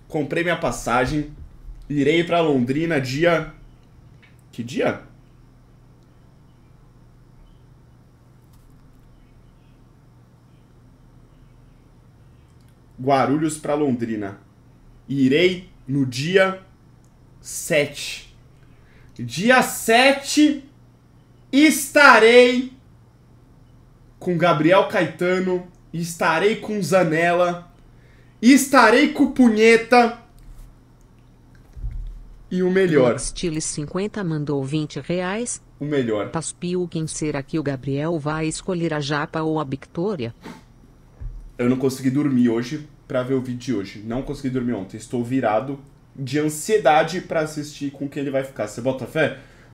comprei minha passagem, irei pra Londrina dia... Que dia? Guarulhos pra Londrina. Irei no dia 7. Dia 7 estarei com Gabriel Caetano, estarei com Zanella, estarei com Punheta e o melhor. Stile 50 mandou R$20. O melhor. Paspiu, quem será que o Gabriel vai escolher, a Japa ou a Victoria? Eu não consegui dormir hoje pra ver o vídeo de hoje. Não consegui dormir ontem. Estou virado de ansiedade pra assistir com quem ele vai ficar. Você bota fé?